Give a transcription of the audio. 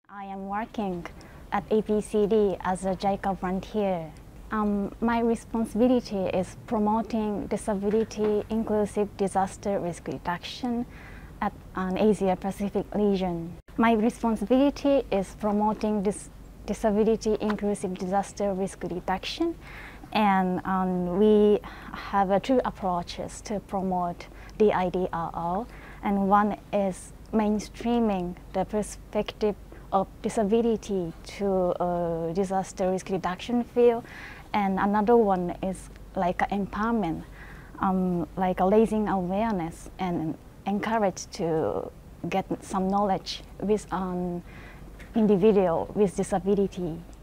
I am working at APCD as a JICA volunteer. My responsibility is promoting disability inclusive disaster risk reduction at an Asia Pacific region. My responsibility is promoting disability inclusive disaster risk reduction, and we have two approaches to promote DIDRR, and one is mainstreaming the perspective of disability to disaster risk reduction field, and another one is like empowerment, like raising awareness and encourage to get some knowledge with an individual with disability.